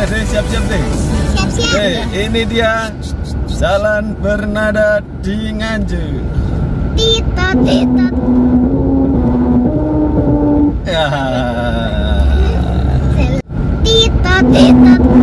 deh, siap-siap deh. Siap-siap. Ini dia jalan bernada di Nganjuk. Titot, titot. Ya. Titot, titot.